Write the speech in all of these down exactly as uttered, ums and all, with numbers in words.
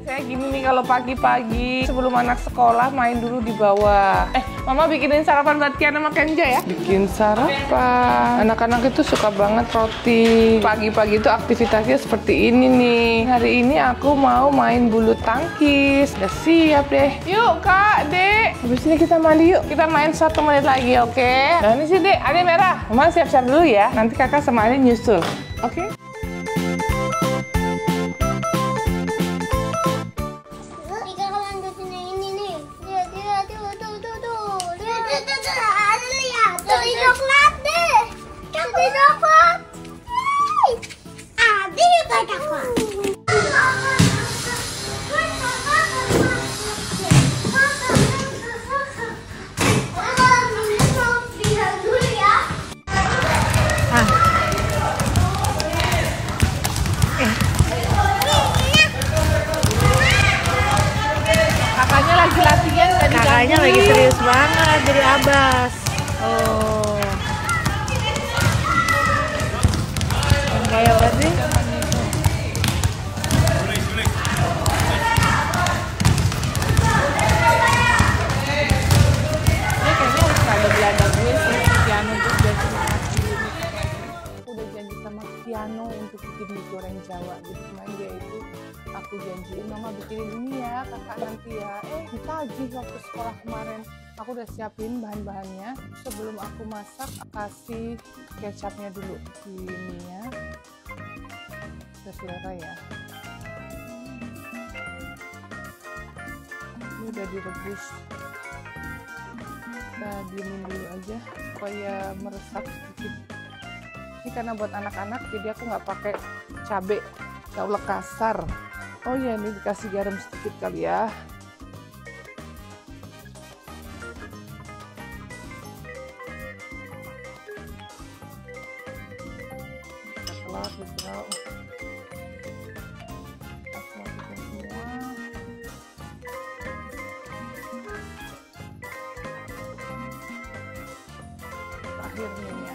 Biasanya gini nih kalau pagi-pagi sebelum anak sekolah main dulu di bawah. Eh, Mama bikinin sarapan buat Kiana sama Kenja ya? Bikin sarapan. Anak-anak itu suka banget roti. Pagi-pagi itu aktivitasnya seperti ini nih. Hari ini aku mau main bulu tangkis. Udah siap deh. Yuk Kak, Dek. Habis ini kita mandi yuk. Kita main satu menit lagi, oke? Okay? Nah ini sih Dek, ada merah. Mama siap-siap dulu ya. Nanti kakak sama Ade nyusul. Oke? Okay? Coklat deh, kasih coklat. Adi juga coklat. Kakaknya lagi latihan, kakaknya lagi serius banget jadi Abbas. Oh, kayak apa sih? Ini kayaknya harus ada Belanda gue sih, Kiano tuh janji sama aku udah janji sama Kiano untuk bikin mie goreng Jawa gitu. Cuman dia itu aku janjiin Mama bikinin ini ya kakak nanti ya. Eh ditagih waktu sekolah kemarin. Aku udah siapin bahan-bahannya. Sebelum aku masak, kasih kecapnya dulu di mie-nya. Selera ya. Ini udah direbus. Kita diemin dulu aja supaya meresap sedikit. Ini karena buat anak-anak, jadi aku nggak pakai cabai. Ya Allah kasar. Oh iya, ini dikasih garam sedikit kali ya. Telur hijau. Masukin semua. Akhirnya ya.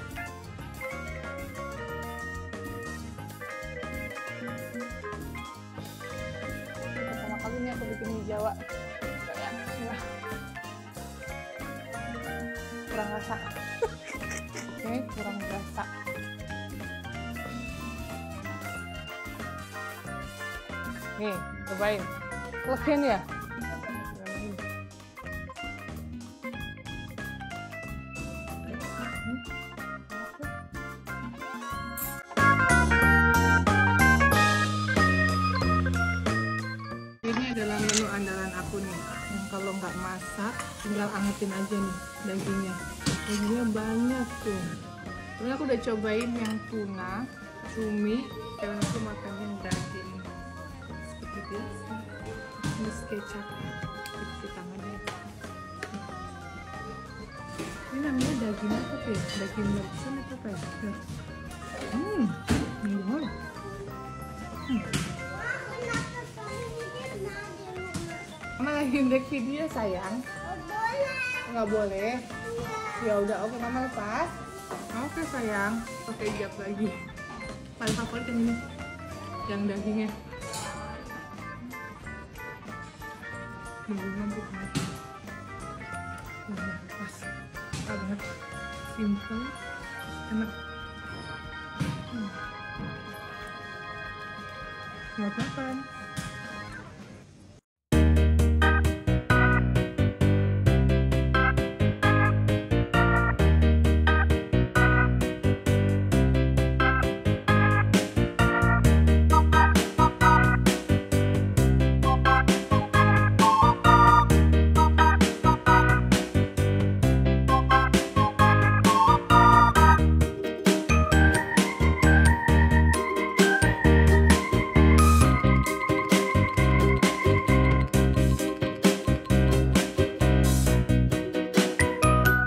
Pertama kali ini aku bikin mie Jawa. Kayak enggak. Kurang rasa. Oke, kurang rasa. Nih, cobain. Lekin ya? Ini adalah menu andalan aku nih. Yang kalau nggak masak, tinggal angetin aja nih dagingnya. Dagingnya banyak tuh. Terus aku udah cobain yang tuna, cumi, dan aku makan yang daging. Biasa. Ini kecap di tangannya. Ini namanya daging apa tuh ya? Daging mercon atau apa ya? Hmm, ini boleh. Hmm. Mama lagi break video sayang. Nggak boleh. Ya udah, oke Mama lepas. Oke sayang, pakai hijab lagi. Paling favorit yang ini, yang dagingnya. Dagingnya empuk banget. Nah, pas, banget, simple, enak. Hmm. Selamat makan.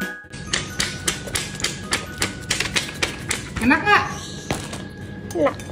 Enak nggak? Enak.